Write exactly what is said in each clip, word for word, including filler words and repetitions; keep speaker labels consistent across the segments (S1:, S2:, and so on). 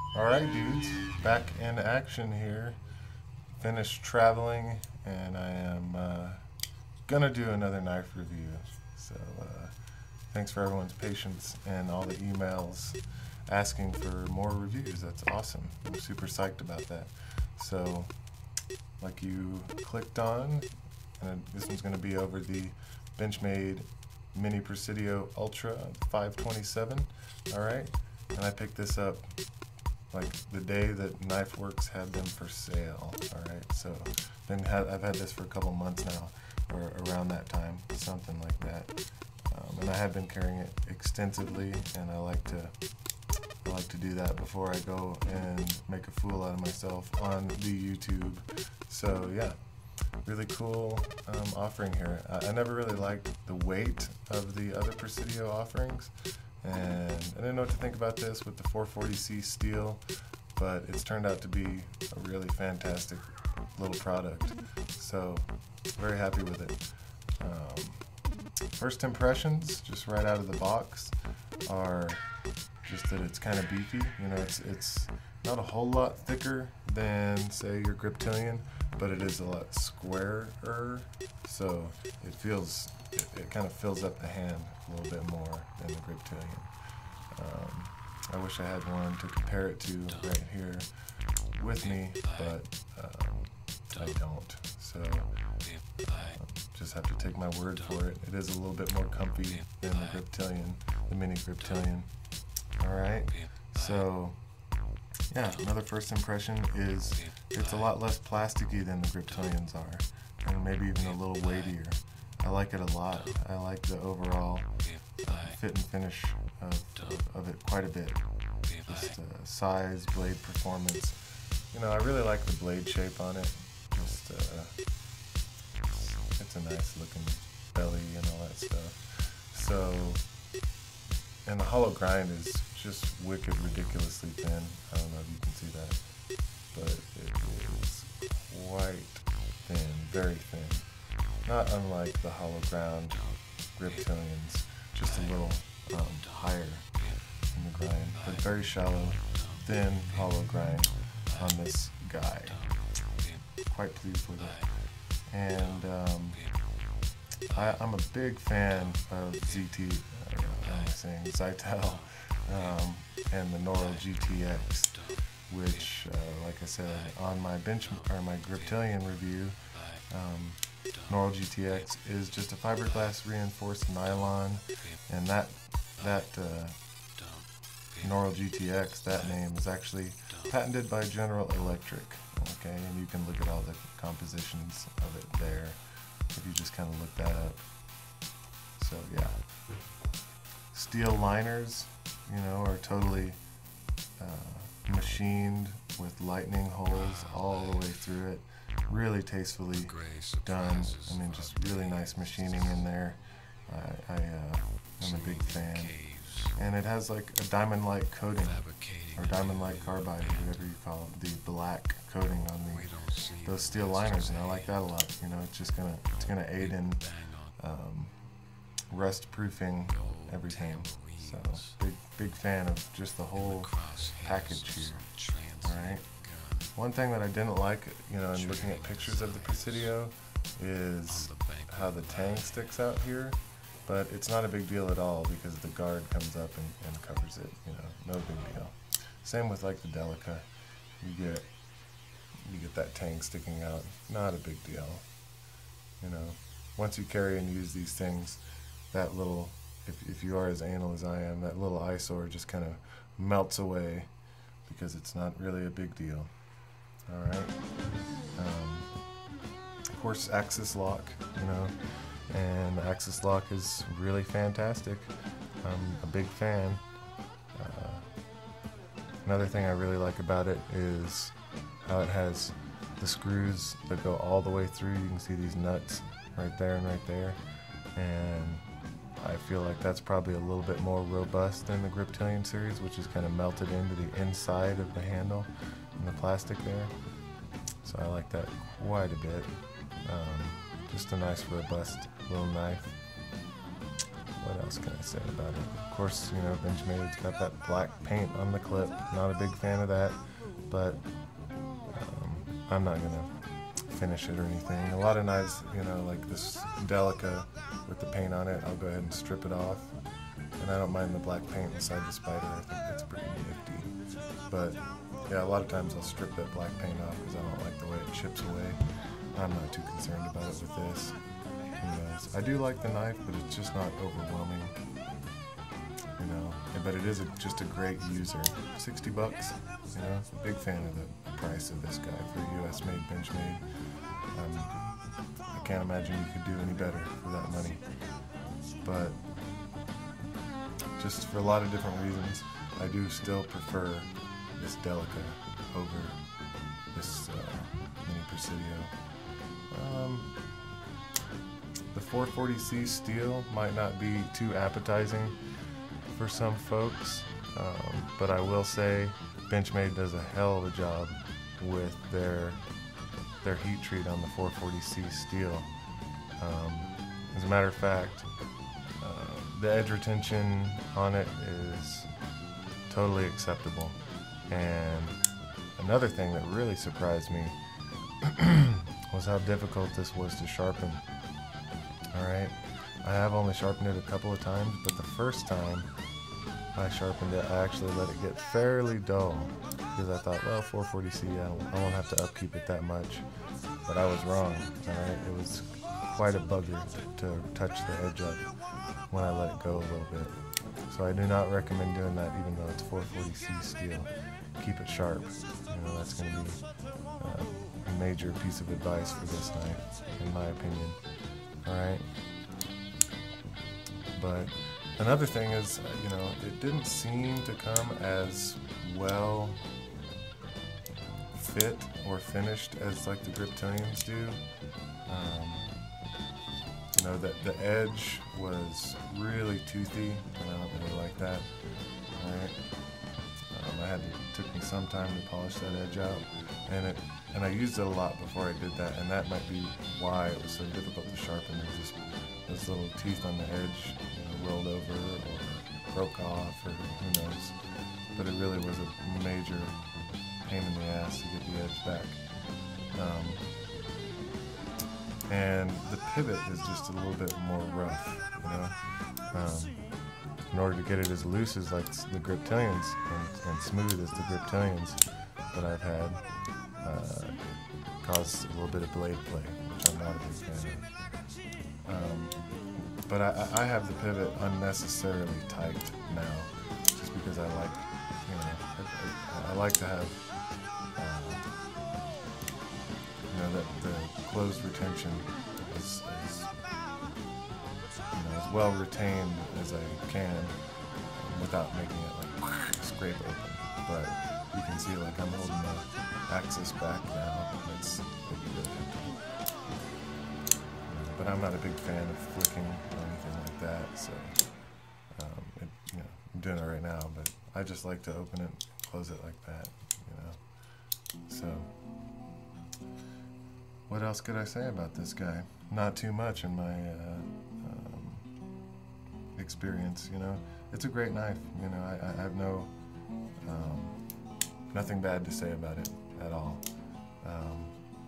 S1: Alright dudes, back in action here. Finished traveling and I am uh, gonna do another knife review. So uh, thanks for everyone's patience and all the emails asking for more reviews. That's awesome. I'm super psyched about that. So like you clicked on, and this one's gonna be over the Benchmade Mini Presidio Ultra five twenty-seven. Alright, and I picked this up like the day that KnifeWorks had them for sale. All right, so been had, I've had this for a couple months now, or around that time, something like that. Um, and I have been carrying it extensively, and I like to I like to do that before I go and make a fool out of myself on the YouTube. So yeah, really cool um, offering here. I, I never really liked the weight of the other Presidio offerings. And I didn't know what to think about this with the four forty C steel, but it's turned out to be a really fantastic little product. So, very happy with it. Um, first impressions, just right out of the box, are just that it's kind of beefy. You know, it's it's not a whole lot thicker than, say, your Griptilian, but it is a lot squarer. So it feels it, it kind of fills up the hand a little bit more than the Griptilian. Um, I wish I had one to compare it to right here with me, but um, I don't. So um, just have to take my word for it. It is a little bit more comfy than the Griptilian, the Mini Griptilian. All right, so yeah, another first impression is it's a lot less plasticky than the Griptilians are, and maybe even a little weightier. I like it a lot. I like the overall uh, fit and finish of, of, of it quite a bit. Just uh, size, blade performance. You know, I really like the blade shape on it. Just, uh, it's a nice looking belly and all that stuff. So, and the hollow grind is just wicked, ridiculously thin. I don't know if you can see that, but it is quite thin, very thin. Not unlike the hollow ground Griptilians, just a little um, higher in the grind, but very shallow, thin hollow grind on this guy. Quite pleased with it. And um, I, I'm a big fan of Z T, uh, what am I saying, Zytel, um, and the Noro G T X, which, uh, like I said, on my bench or my Griptilian review, um, Noro G T X is just a fiberglass reinforced nylon, and that that uh, Noro G T X, that name is actually patented by General Electric. Okay, and you can look at all the compositions of it there if you just kind of look that up. So yeah, steel liners, you know, are totally uh, machined with lightning holes all the way through it. Really tastefully done. I mean, just really nice machining in there. I, I uh, I'm a big fan. And it has like a diamond-like coating, or diamond-like carbide, or whatever you call it, the black coating on the those steel liners, and I like that a lot. You know, it's just gonna it's gonna aid in um, rust-proofing everything. So big big fan of just the whole package here. All right. One thing that I didn't like, you know, in looking at pictures of the Presidio, is how the tang sticks out here, but it's not a big deal at all because the guard comes up and, and covers it, you know, no big deal. Same with like the Delica, you get, you get that tang sticking out, not a big deal, you know. Once you carry and use these things, that little, if, if you are as anal as I am, that little eyesore just kind of melts away because it's not really a big deal. All right. Um, of course, Axis lock, you know, and Axis lock is really fantastic. I'm a big fan. Uh, another thing I really like about it is how it has the screws that go all the way through. You can see these nuts right there and right there, and I feel like that's probably a little bit more robust than the Griptilian series, which is kind of melted into the inside of the handle and the plastic there. So I like that quite a bit. Um, just a nice robust little knife. what else can I say about it? Of course, you know, Benchmade's got that black paint on the clip. Not a big fan of that, but um, I'm not gonna finish it or anything. A lot of knives, you know, like this Delica with the paint on it, I'll go ahead and strip it off. And I don't mind the black paint inside the Spider. I think that's pretty nifty. But yeah, a lot of times I'll strip that black paint off because I don't like the way it chips away. I'm not too concerned about it with this. Who knows? I do like the knife, but it's just not overwhelming. You know, but it is a, just a great user. sixty bucks, you know, big fan of the price of this guy for a U S made Benchmade. Um, I can't imagine you could do any better for that money. But just for a lot of different reasons, I do still prefer this Delica over this uh, Mini Presidio. Um, the four forty C steel might not be too appetizing for some folks, um, but I will say Benchmade does a hell of a job with their their heat treat on the four forty C steel. Um, as a matter of fact, uh, the edge retention on it is totally acceptable. And another thing that really surprised me was how difficult this was to sharpen. Alright, I have only sharpened it a couple of times, but the first time I sharpened it, I actually let it get fairly dull because I thought, well, four forty C, I, don't, I won't have to upkeep it that much. But I was wrong. Alright, it was quite a bugger to touch the edge up when I let it go a little bit. So I do not recommend doing that, even though it's four forty C steel. Keep it sharp. You know, that's going to be uh, a major piece of advice for this knife, in my opinion. Alright. But another thing is, uh, you know, it didn't seem to come as well fit or finished as like the Griptonians do. Um, you know, the, the edge was really toothy, and I don't really like that. Alright. Um, I had to, took me some time to polish that edge out, and it and I used it a lot before I did that, and that might be why it was so difficult to sharpen. It was just those little teeth on the edge, you know, rolled over or broke off, or who knows. But it really was a major pain in the ass to get the edge back. Um, and the pivot is just a little bit more rough, you know. Um, in order to get it as loose as like the Griptonians and, and smooth as the Griptonians that I've had, uh, caused a little bit of blade play, which I'm not a big fan of. Um, but I, I have the pivot unnecessarily tight now, just because I like, you know, I, I, I like to have, uh, you know, that the closed retention is, is you know, as well retained as I can, um, without making it like scrape open. But you can see, like, I'm holding the axis back now. It's really empty. But I'm not a big fan of flicking or anything like that, so um, it, you know, I'm doing it right now. But I just like to open it, close it like that, you know. So what else could I say about this guy? Not too much in my uh, um, experience, you know. It's a great knife, you know. I, I have no um, nothing bad to say about it at all. Um,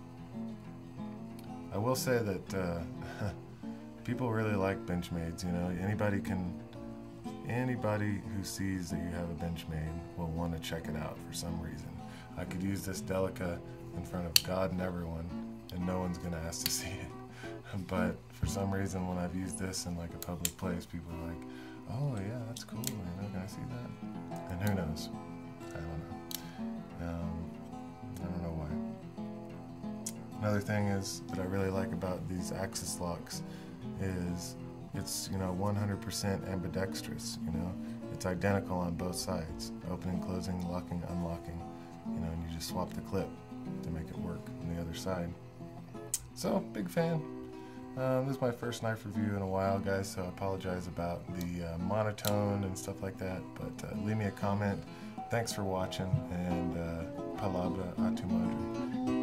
S1: I will say that uh, people really like Benchmades, you know. Anybody can, anybody who sees that you have a Benchmade will want to check it out for some reason. I could use this Delica in front of God and everyone, and no one's going to ask to see it. But for some reason, when I've used this in like a public place, people are like, oh yeah, that's cool, you know, can I see that? And who knows? I don't know. Um, I don't know why. Another thing is that I really like about these axis locks is it's, you know, one hundred percent ambidextrous, you know. It's identical on both sides, opening, closing, locking, unlocking, you know, and you just swap the clip to make it work on the other side. So, big fan. Um, this is my first knife review in a while, guys, so I apologize about the uh, monotone and stuff like that, but uh, leave me a comment. Thanks for watching, and uh, palabra a tu madre.